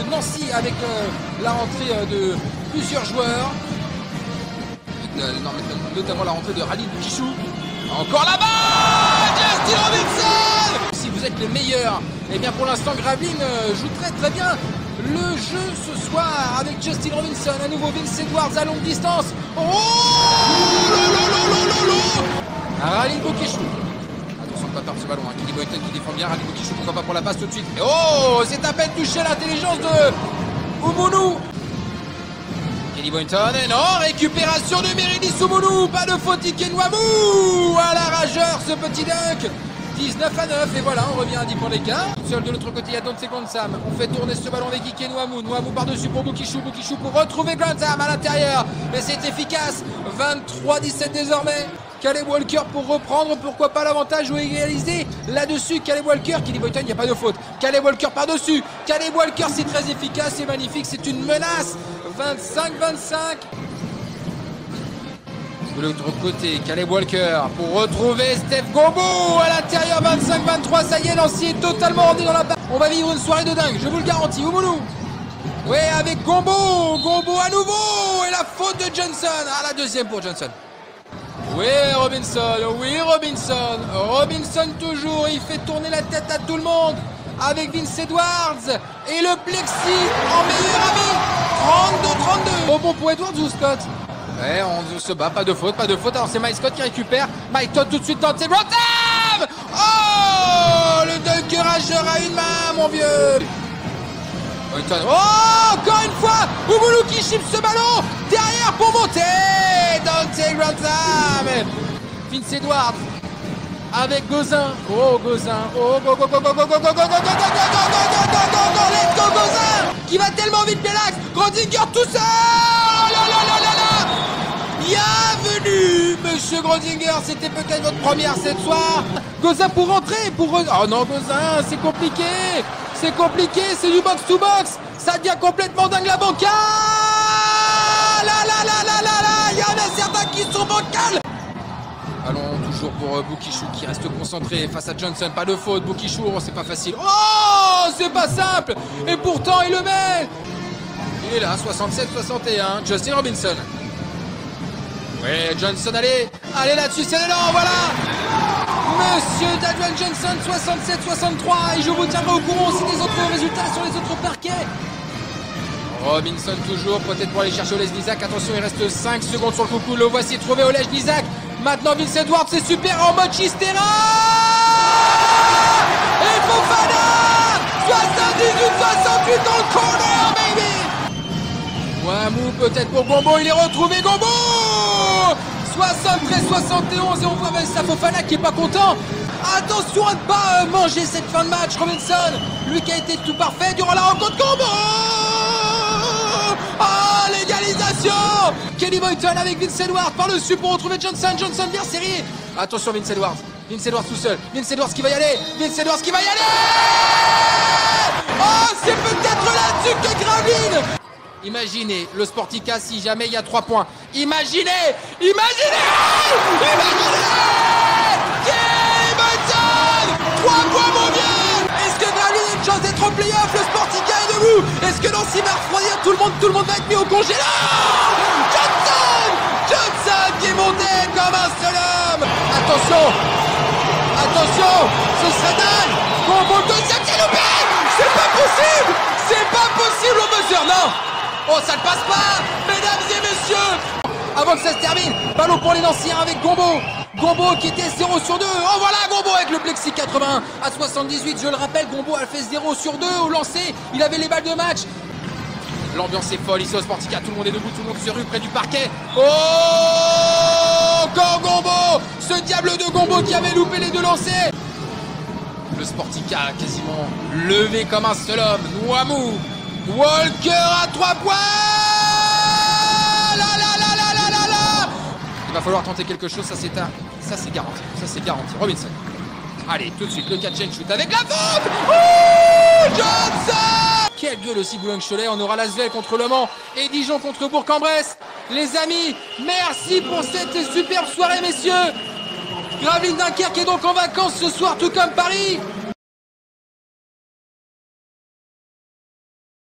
Nancy avec la rentrée de plusieurs joueurs. Notamment la rentrée de Khalid Boukichou. Encore là-bas, Justin Robinson. Si vous êtes les meilleurs, et bien pour l'instant Gravelines joue très bien le jeu ce soir avec Justin Robinson, à nouveau Vince Edwards à longue distance. Oh Khalid Boukichou. Attention de ne pas perdre ce ballon, Kelly Boyton qui défend bien, Khalid Boukichou, pourquoi pas pour la passe tout de suite. Et oh, c'est à peine touché l'intelligence de Oumoulou. Kelly Boyton, et non, récupération de Meredith Oumoulou, pas de faute Ikenwamou, à la rageur ce petit dunk. 19-9 et voilà, on revient à 10 points d'écart. Seul de l'autre côté, il y a Dante Grantham. On fait tourner ce ballon avec Ikenwamou. Nwamou par-dessus pour Boukichou. Boukichou pour retrouver Grantham à l'intérieur. Mais c'est efficace. 23-17 désormais. Caleb Walker pour reprendre, pourquoi pas l'avantage ou égaliser là-dessus. Caleb Walker, Kelly Boyton, il n'y a pas de faute. Caleb Walker par-dessus. Caleb Walker, c'est très efficace, c'est magnifique, c'est une menace. 25-25. De l'autre côté, Caleb Walker pour retrouver Steph Gombo à l'intérieur, 25-23, ça y est, Nancy est totalement rendu dans la barre. On va vivre une soirée de dingue, je vous le garantis. Oumoulou. Ouais, avec Gombo, Gombo à nouveau, et la faute de Johnson. Ah, la deuxième pour Johnson. Oui, Robinson, Robinson toujours, il fait tourner la tête à tout le monde avec Vince Edwards et le plexi en meilleur ami. 32-32. Bon pour Edwards ou Scott? Ouais, on se bat, pas de faute. Alors c'est Mike Scott qui récupère. Mike Todd tout de suite tente, c'est Grantham. Oh, le dunker rageur à une main, mon vieux. Oh, encore une fois, Oumoulou qui chip ce ballon derrière pour monter. Dante Grantham. Vince Edwards avec Gozin. Oh, Gozin. Oh, go, let's go, Gozin. Qui va tellement vite, Pélax. Grandinger tout seul. Bienvenue, monsieur Grandinger. C'était peut-être votre première cette soir. Gozin pour rentrer. Oh non, Gozin, c'est compliqué. C'est du box-to-box. Ça devient complètement dingue la banca. Il y en a certains qui sont bancales. Allons toujours pour Boukichou qui reste concentré face à Johnson. Pas de faute, Boukichou, c'est pas facile. Oh, c'est pas simple. Et pourtant, il le met. Il est là, 67-61. Justin Robinson. Ouais, Johnson, allez là-dessus, c'est l'élan, voilà. Monsieur Dadwell Johnson, 67-63. Et je vous tiendrai au courant aussi des autres résultats sur les autres parquets. Robinson toujours, peut-être pour aller chercher Olejniczak. Attention, il reste 5 secondes sur le coucou. Le voici trouvé, Olejniczak. Maintenant, Vince Edwards, c'est super en mode Chistera. Et Fofana 78-68 dans le corner, baby. Nwamou peut-être pour Gombo, il est retrouvé, Gombo 73-71 et on voit Moussa Fofana qui est pas content. Attention à ne pas manger cette fin de match. Robinson, lui qui a été tout parfait durant la rencontre. Gombo. Ah, l'égalisation. Kelly Boyton avec Vince Edwards par-dessus pour retrouver Johnson. Johnson bien serré. Attention Vince Edwards. Vince Edwards tout seul. Vince Edwards qui va y aller. Oh, c'est peut-être là-dessus que Gravelines. Imaginez le Sportica si jamais il y a 3 points. Imaginez Kelly Boyton 3 points, mon vieux. Est-ce que Gravelines a une chance d'être en play-off? Le Sportica est debout. Est-ce que Nancy va refroidir tout le monde va être mis au congélateur? Johnson qui est monté comme un seul homme. Attention, ce serait dingue. Gombo le deuxième, c'est loupé. C'est pas possible au buzzer, non. Oh, ça ne passe pas, mesdames et messieurs. Avant que ça se termine, ballon pour les Nanciens avec Gombo. Gombo qui était 0 sur 2. Oh voilà, Gombo avec le plexi 81 à 78. Je le rappelle, Gombo a fait 0 sur 2 au lancer. Il avait les balles de match. L'ambiance est folle ici au Sportica. Tout le monde est debout, tout le monde se rue près du parquet. Oh, encore Gombo. Ce diable de Gombo qui avait loupé les 2 lancers. Le Sportica a quasiment levé comme un seul homme. Nwamou. Walker à 3 points. Il va falloir tenter quelque chose, ça c'est garanti. Robinson. Allez, tout de suite, le catch and shoot avec la faute. Oh, Johnson. Quelle gueule aussi Boulogne-Cholet. On aura l'Asvel contre Le Mans et Dijon contre Bourg-en-Bresse. Les amis, merci pour cette superbe soirée, messieurs. Gravelines Dunkerque est donc en vacances ce soir, tout comme Paris.